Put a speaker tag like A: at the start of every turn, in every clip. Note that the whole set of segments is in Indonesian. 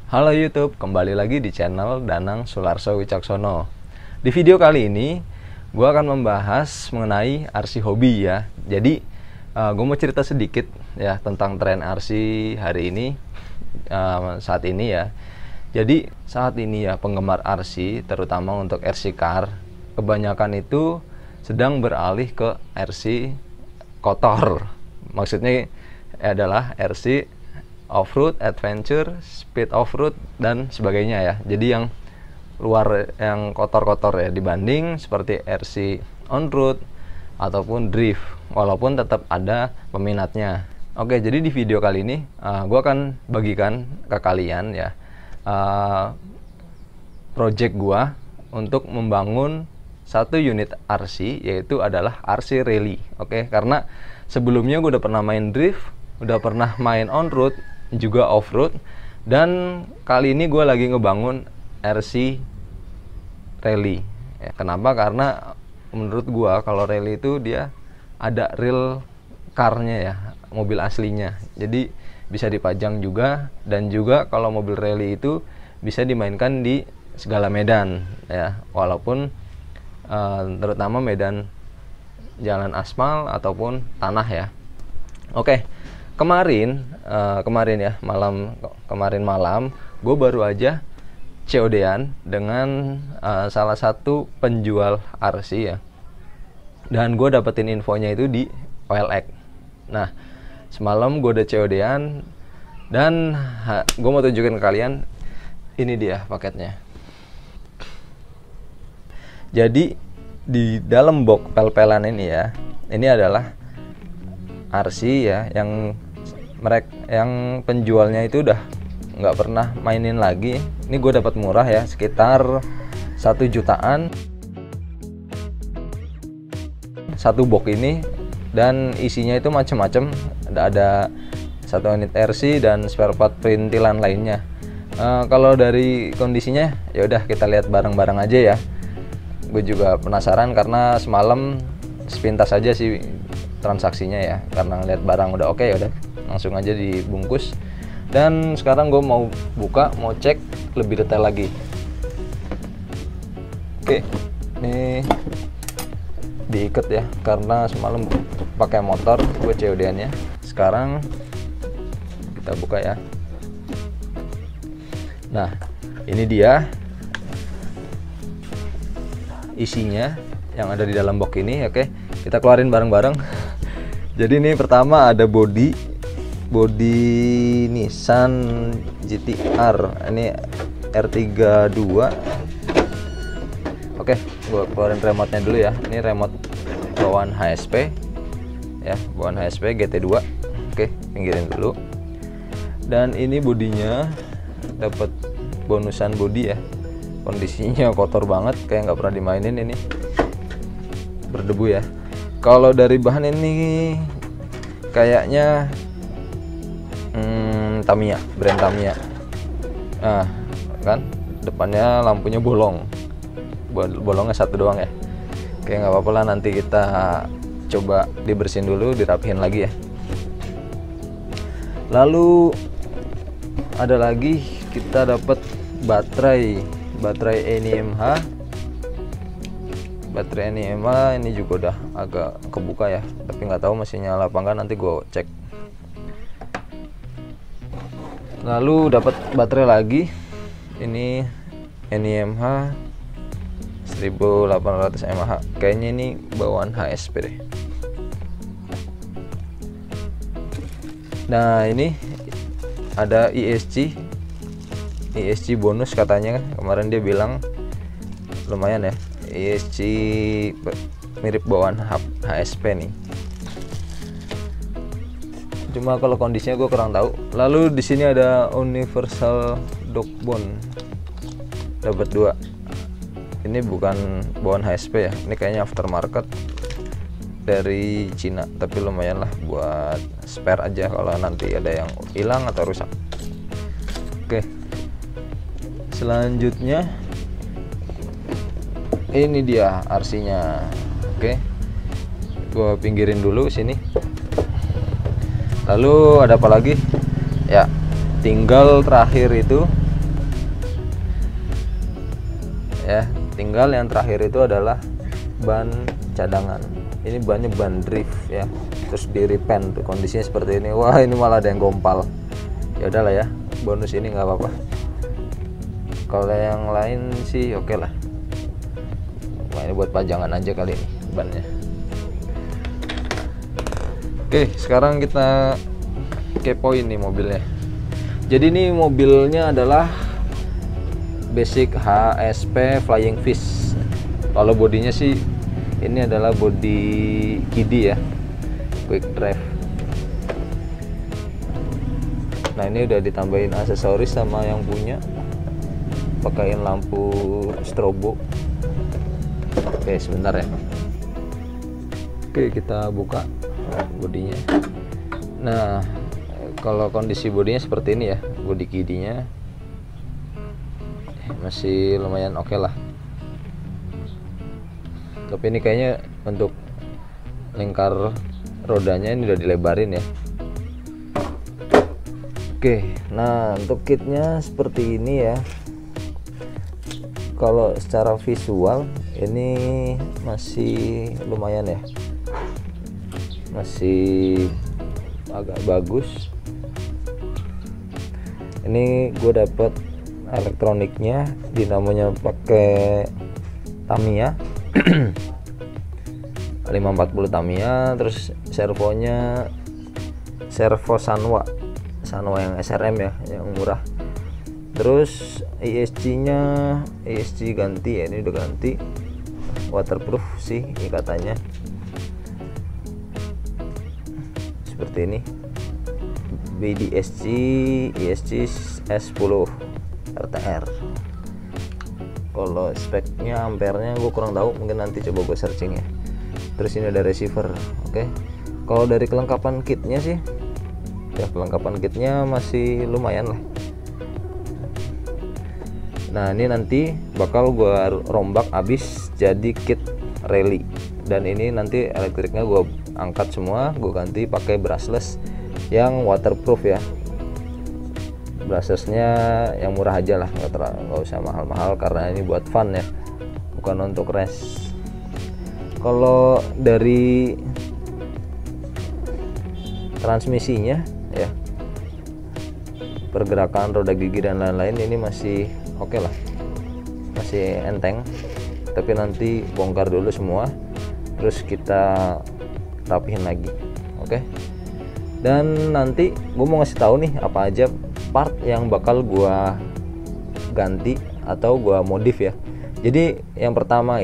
A: Halo YouTube, kembali lagi di channel Danang Sularso Wicaksono. Di video kali ini, gue akan membahas mengenai RC hobi ya. Jadi, gue mau cerita sedikit ya tentang tren RC hari ini, saat ini ya. Jadi, saat ini ya penggemar RC, terutama untuk RC car, kebanyakan itu sedang beralih ke RC kotor. Maksudnya adalah RC off-road, adventure, speed off-road, dan sebagainya ya. Jadi yang luar, yang kotor-kotor ya, dibanding seperti RC on-road ataupun drift, walaupun tetap ada peminatnya. Oke, jadi di video kali ini gue akan bagikan ke kalian ya project gue untuk membangun satu unit RC, yaitu adalah RC Rally. Oke, karena sebelumnya gue udah pernah main drift, udah pernah main on-road, juga off-road, dan kali ini gue lagi ngebangun RC Rally ya. Kenapa? Karena menurut gue kalau rally itu dia ada real car-nya ya, mobil aslinya, jadi bisa dipajang juga, dan juga kalau mobil rally itu bisa dimainkan di segala medan ya, walaupun terutama medan jalan aspal ataupun tanah ya. Oke, kemarin ya kemarin malam gue baru aja COD-an dengan salah satu penjual RC ya, dan gue dapetin infonya itu di OLX. Nah, semalam gue udah COD-an, dan gue mau tunjukin ke kalian, ini dia paketnya. Jadi di dalam box pel-pelan ini ya, ini adalah RC ya, yang penjualnya itu udah nggak pernah mainin lagi. Ini gue dapat murah ya, sekitar 1 jutaan satu box ini, dan isinya itu macam-macam. Ada 1 unit RC dan spare part perintilan lainnya. Kalau dari kondisinya ya udah kita lihat bareng-bareng aja ya. Gue juga penasaran karena semalam sepintas aja sih transaksinya ya, karena ngeliat barang udah oke, ya udah langsung aja dibungkus. Dan sekarang gue mau buka, mau cek lebih detail lagi. Oke, ini diikat ya, karena semalam pakai motor gue COD-annya. Sekarang kita buka ya. Nah, ini dia isinya yang ada di dalam box ini. Oke, kita keluarin bareng-bareng. Jadi ini pertama ada body Nissan GT-R, ini R32. Oke, gua keluarin remote-nya dulu ya. Ini remote bawaan HSP ya, bawaan HSP GT2. Oke, pinggirin dulu. Dan ini bodinya dapat bonusan body ya. Kondisinya kotor banget, kayak nggak pernah dimainin, ini berdebu ya. Kalau dari bahan ini kayaknya Tamiya, brand Tamiya. Nah, kan depannya lampunya bolongnya 1 doang ya. Oke, nggak apa-apa lah, nanti kita coba dibersihin dulu, dirapihin lagi ya. Lalu ada lagi, kita dapat baterai NIMH. Baterai NIMH ini juga udah agak kebuka ya, tapi nggak tahu masih nyala apa enggak, nanti gue cek. Lalu dapat baterai lagi, ini NIMH 1800 mAh, kayaknya ini bawaan HSP deh. Nah, ini ada ESC bonus katanya kan, kemarin dia bilang lumayan ya, ESC mirip bawaan HSP nih. Cuma kalau kondisinya gue kurang tahu. Lalu di sini ada universal dog bone, dapat 2. Ini bukan bawaan HSP ya, ini kayaknya aftermarket dari Cina, tapi lumayan lah buat spare aja kalau nanti ada yang hilang atau rusak. Oke, selanjutnya ini dia RC-nya. Oke, gue pinggirin dulu sini. Lalu ada apa lagi ya, tinggal terakhir itu ya. Tinggal yang terakhir itu adalah ban cadangan. Ini bannya ban drift ya, terus di repaint kondisinya seperti ini. Wah, ini malah ada yang gompal. Ya udahlah ya, bonus ini nggak apa-apa. Kalau yang lain sih oke lah. Wah, ini buat pajangan aja kali ini bannya. Oke, sekarang kita kepoin nih mobilnya. Jadi ini mobilnya adalah basic HSP Flying Fish. Kalau bodinya sih ini adalah body kiddie ya, quick drive. Nah, ini udah ditambahin aksesoris sama yang punya, pakaiin lampu strobo. Oke, sebentar ya. Oke, kita buka bodinya. Nah, kalau kondisi bodinya seperti ini ya, body kiddie-nya masih lumayan oke lah. Tapi ini kayaknya untuk lingkar rodanya ini udah dilebarin ya. Oke, nah untuk kitnya seperti ini ya. Kalau secara visual ini masih lumayan ya, masih agak bagus. Ini gue dapet elektroniknya, dinamonya pakai Tamiya 540 Tamiya, terus servonya servo Sanwa yang SRM ya, yang murah. Terus ESC nya ESC ganti ya, ini udah ganti, waterproof sih ikatannya seperti ini. BDSC ESC S10 RTR. Kalau speknya ampernya gue kurang tahu, mungkin nanti coba gue searching ya. Terus ini ada receiver. Oke. Kalau dari kelengkapan kitnya sih ya, kelengkapan kitnya masih lumayan lah. Nah, ini nanti bakal gue rombak abis jadi kit rally, dan ini nanti elektriknya gue angkat semua, gue ganti pakai brushless yang waterproof ya. Brushlessnya yang murah aja lah, nggak usah mahal-mahal karena ini buat fun ya, bukan untuk race. Kalau dari transmisinya ya, pergerakan roda gigi dan lain-lain ini masih oke lah, masih enteng. Tapi nanti bongkar dulu semua, terus kita rapihin lagi. Oke. Dan nanti gue mau ngasih tahu nih apa aja part yang bakal gue ganti atau gue modif ya. Jadi yang pertama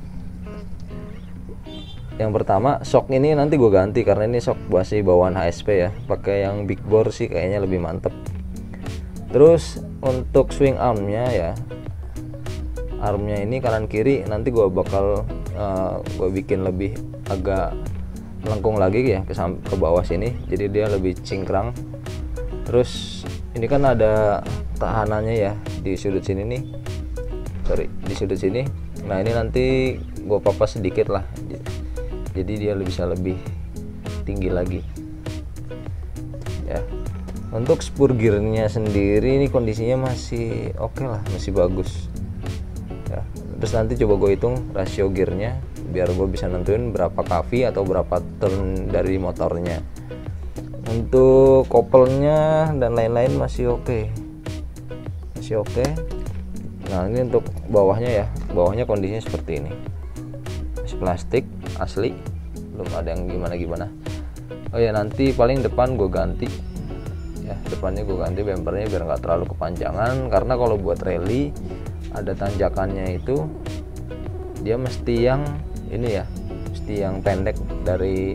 A: shock ini nanti gue ganti karena ini shock masih bawaan HSP ya, pakai yang big bore sih kayaknya lebih mantep. Terus untuk swing armnya ya, armnya ini kanan kiri nanti gue bakal gue bikin lebih agak melengkung lagi ya ke bawah sini, jadi dia lebih cingkrang. Terus ini kan ada tahanannya ya di sudut sini nih, di sudut sini. Nah, ini nanti gue papas sedikit lah, jadi dia bisa lebih tinggi lagi ya. Untuk spur gearnya sendiri ini kondisinya masih oke lah, masih bagus ya. Terus nanti coba gue hitung rasio gearnya biar gue bisa nentuin berapa kV atau berapa turn dari motornya. Untuk kopelnya dan lain-lain masih oke, masih oke. Nah, ini untuk bawahnya ya, bawahnya kondisinya seperti ini, masih plastik asli, belum ada yang gimana-gimana. Oh ya, nanti paling depan gue ganti ya, depannya gue ganti bempernya biar nggak terlalu kepanjangan, karena kalau buat rally ada tanjakannya itu dia mesti yang ini ya, mesti yang pendek dari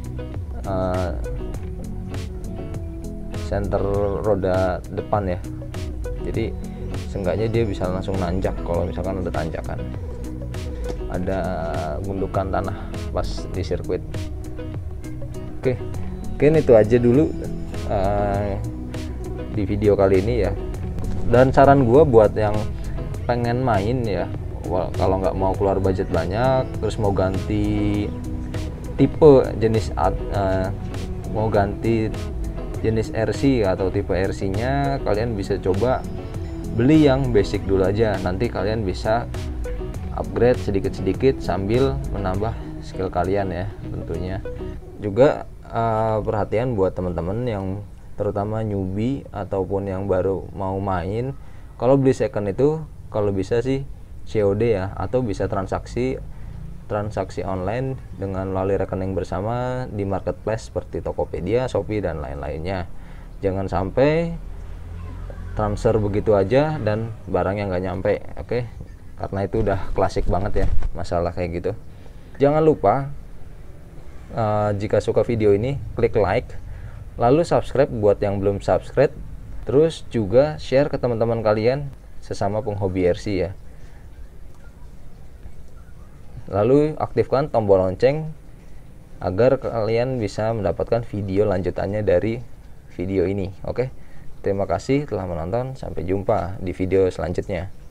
A: center roda depan ya. Jadi seenggaknya dia bisa langsung nanjak kalau misalkan ada tanjakan, ada gundukan tanah pas di sirkuit. Oke, mungkin itu aja dulu di video kali ini ya. Dan saran gue buat yang pengen main ya, kalau nggak mau keluar budget banyak, terus mau ganti tipe jenis mau ganti jenis RC atau tipe RC nya, kalian bisa coba beli yang basic dulu aja. Nanti kalian bisa upgrade sedikit-sedikit sambil menambah skill kalian ya tentunya. Juga perhatian buat teman-teman yang terutama newbie ataupun yang baru mau main, kalau beli second itu kalau bisa sih COD ya, atau bisa transaksi online dengan melalui rekening bersama di marketplace seperti Tokopedia, Shopee dan lain-lainnya. Jangan sampai transfer begitu aja dan barangnya nggak nyampe, oke? Karena itu udah klasik banget ya masalah kayak gitu. Jangan lupa jika suka video ini klik like, lalu subscribe buat yang belum subscribe, terus juga share ke teman-teman kalian sesama penghobi RC ya. Lalu aktifkan tombol lonceng agar kalian bisa mendapatkan video lanjutannya dari video ini. Oke, terima kasih telah menonton, sampai jumpa di video selanjutnya.